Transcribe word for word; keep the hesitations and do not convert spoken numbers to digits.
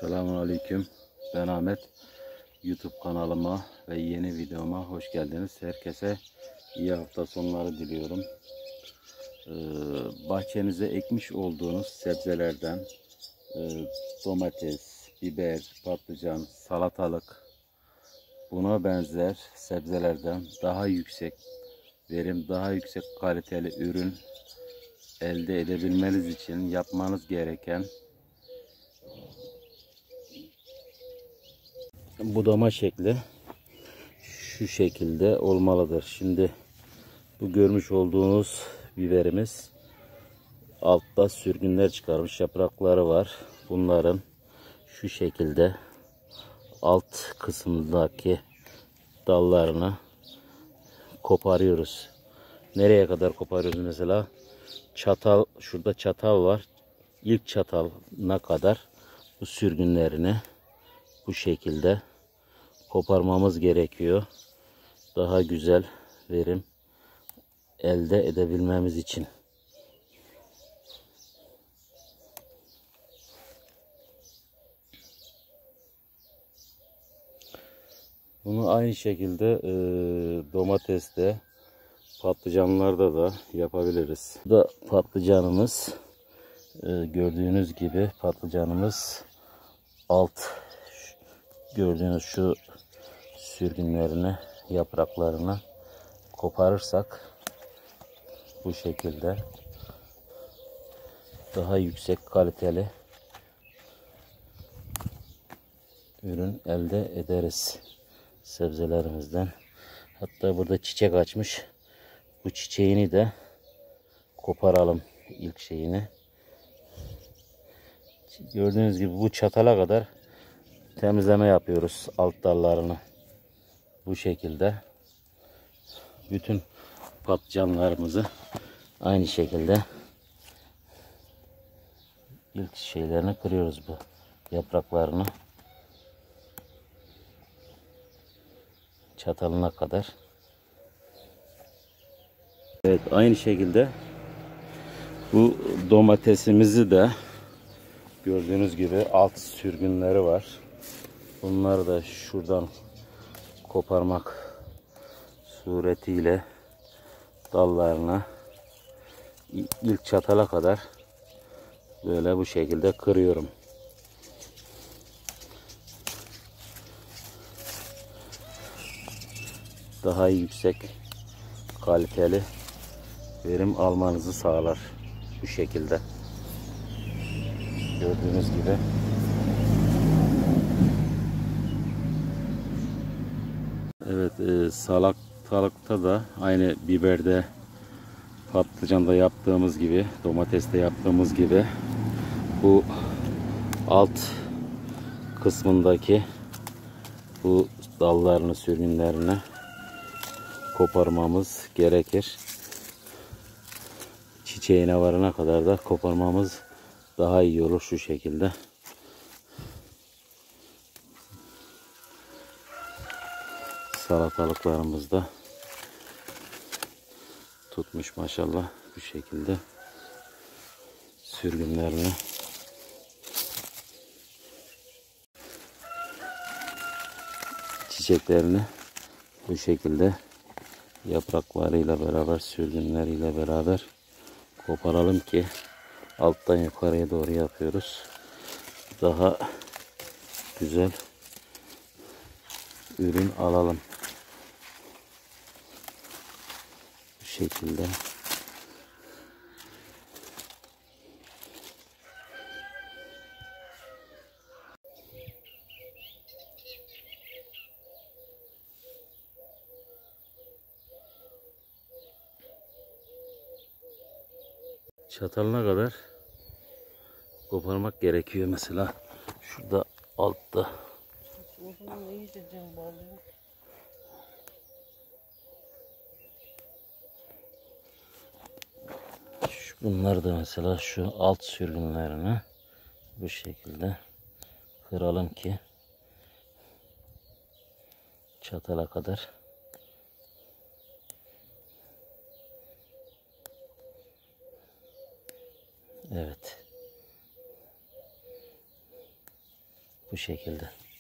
Selamünaleyküm. Ben Ahmet. YouTube kanalıma ve yeni videoma hoş geldiniz. Herkese iyi hafta sonları diliyorum. Ee, bahçenize ekmiş olduğunuz sebzelerden e, domates, biber, patlıcan, salatalık, buna benzer sebzelerden daha yüksek verim, daha yüksek kaliteli ürün elde edebilmeniz için yapmanız gereken budama şekli şu şekilde olmalıdır. Şimdi bu görmüş olduğunuz biberimiz altta sürgünler çıkarmış, yaprakları var. Bunların şu şekilde alt kısmındaki dallarını koparıyoruz. Nereye kadar koparıyoruz mesela? Çatal, şurada çatal var. İlk çatalına kadar bu sürgünlerini bu şekilde koparmamız gerekiyor. Daha güzel verim elde edebilmemiz için. Bunu aynı şekilde e, domateste, patlıcanlarda da yapabiliriz. Bu da patlıcanımız. E, gördüğünüz gibi patlıcanımız alt gördüğünüz şu sürgünlerini, yapraklarını koparırsak bu şekilde daha yüksek kaliteli ürün elde ederiz sebzelerimizden. Hatta burada çiçek açmış. Bu çiçeğini de koparalım, ilk şeyini. Gördüğünüz gibi bu çatala kadar temizleme yapıyoruz alt dallarını. Bu şekilde bütün patlıcanlarımızı aynı şekilde ilk şeylerini kırıyoruz, bu yapraklarını çatalına kadar. Evet, aynı şekilde bu domatesimizi de gördüğünüz gibi alt sürgünleri var. Bunları da şuradan koparmak suretiyle dallarına ilk çatala kadar böyle bu şekilde kırıyorum. Daha yüksek kaliteli verim almanızı sağlar bu şekilde. Gördüğünüz gibi. Evet, e, salatalıkta da aynı biberde, patlıcanda yaptığımız gibi, domateste yaptığımız gibi bu alt kısmındaki bu dallarını, sürgünlerini koparmamız gerekir. Çiçeğine varana kadar da koparmamız daha iyi olur şu şekilde. Salatalıklarımız da tutmuş maşallah bu şekilde sürgünlerini. Çiçeklerini bu şekilde yapraklarıyla beraber, sürgünleriyle beraber koparalım ki alttan yukarıya doğru yapıyoruz. Daha güzel ürün alalım. Bu şekilde. Çatalına kadar koparmak gerekiyor mesela. Şurada altta. Şu, bunlar da mesela şu alt sürgünlerini bu şekilde kıralım ki çatala kadar. Evet. Bu şekilde.